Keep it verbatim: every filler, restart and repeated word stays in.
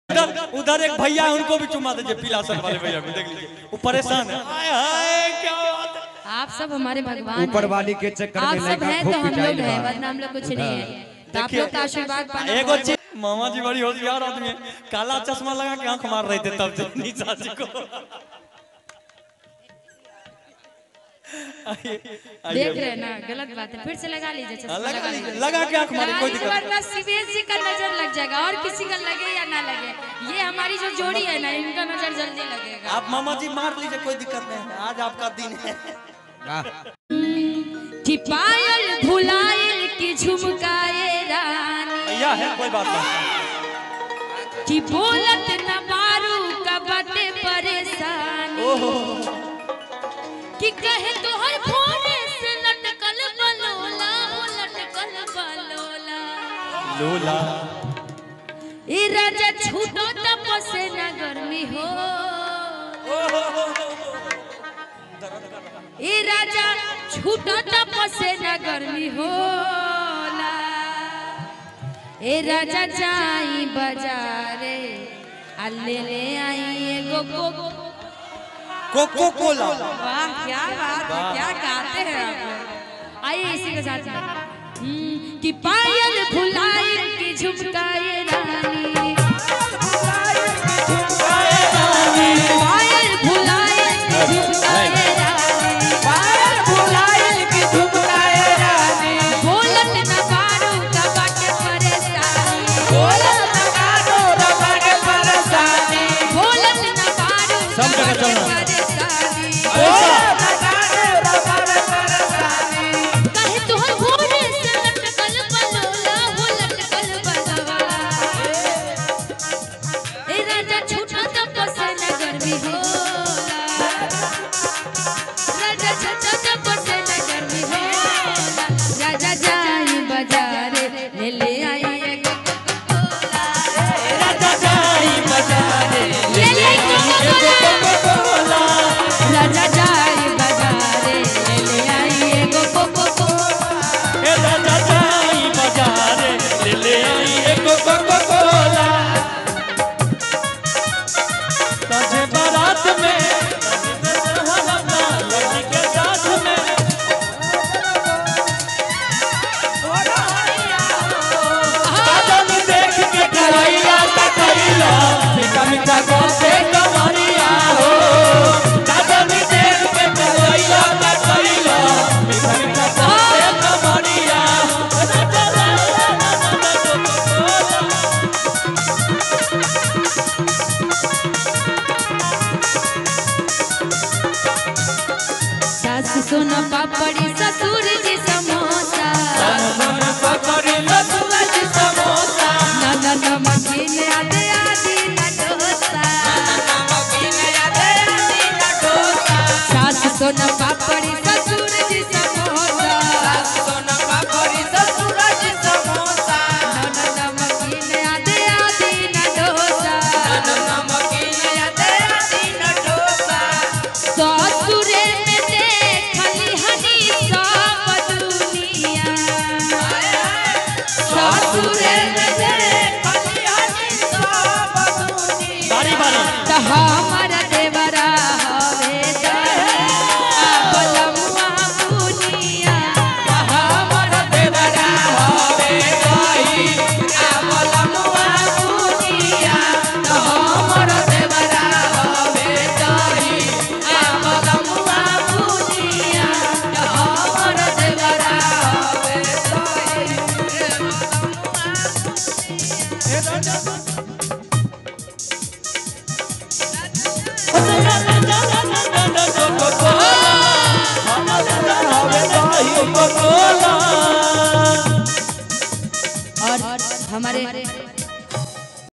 उधर उधर एक भैया उनको भी चुमा दीजिए, पीला शर्ट वाले भैया को देख लीजिए, वो परेशान है। हाय हाय क्या बात है। आप सब हमारे भगवान ऊपर वाली के चक्कर में आप सब हैं तो हम लोग हैं, वरना हम लोग कुछ नहीं है। तो आप लोग का आशीर्वाद पाना। एगो चीज, मामा जी बड़ी होशियार आदमी है, काला चश्मा लगा के आंख मार रहे थे तब से निशा जी को। देख रहे हैं ना, गलत बात है, फिर से लगा लीजिए चश्मा। लगा लीजिए, लगा के आंख मारे, कोई दिक्कत वरना शिवेश जी का नजर लग जाएगा, और किसी का लगे या ना लगे, ये हमारी जो जोड़ी है ना, इनका नजर जल्दी लगेगा। आप मामा जी मार लीजिए, कोई दिक्कत नहीं है, आज आपका दिन है। कि पायल भुलायल की झुमकाए रानी, भैया है कोई बात नहीं, कि बोलत न बारू का बाटे परेशानी, ओहो कि कहे तो हर फोने से लटकल बलोला, वो लटकल बलोला लोला, ए राजा छूटो तपस न गर्मी हो, ए राजा छूटो तपस न गर्मी होला, ए राजा जाई बाजारे आ ले ले आई एगो कोको कोको कोला। वाह क्या बात है, क्या गाते हैं आप। आइए इसी के साथ में कि पायल भुलायल की झुमकाए रानी, पायल भुलायल की झुमकाए रानी, पायल भुलायल की झुमकाए रानी, बोलत न बारू का बाटे परेशानी, बोलत न बारू का बाटे परेशानी, बोलत न बारू सब जगह चलना कहे तुहर भोरे से लटकल बलोला, वो लटकल बलवा, ए राजा छूटा तपस न गर्मी होला, राजा छूटा तपस न गर्मी होला, राजा जाई बाजारे ले ले आई एगो कोकोला, राजा जाई बाजारे ले ले कोकोला, राजा जाई बाजारे ले ले आई एगो कोकोला, ए राजा जाई बाजारे ले ले आई एगो कोको कोला। सजे बारात में हलना लड़की के साथ में, काजल देख के करैला तकैला, मीठा मीठा गोसे कमरिया हो, काजल देख के करैला तकैला, मीठा मीठा गोसे कमरिया। सास सोना पापड़ी ससुर जी समोसा, नाना नमकीन आदे आदि न डोसा, सास सोना पापड़ी ससुर जी समोसा, नाना नमकीन आदे आदि न डोसा, ससुरे में देखली हनी सब दुनिया, ससुरे में देखली हनी सब दुनिया, बारी बारी त हमर देवरा हवे आ बलमुआ बुनिया, त हमर देवरा हवे आ बलमुआ बुनिया, त हमर देवरा हवे आ बलमुआ बुनिया, त हमर देवरा हवे ए राजा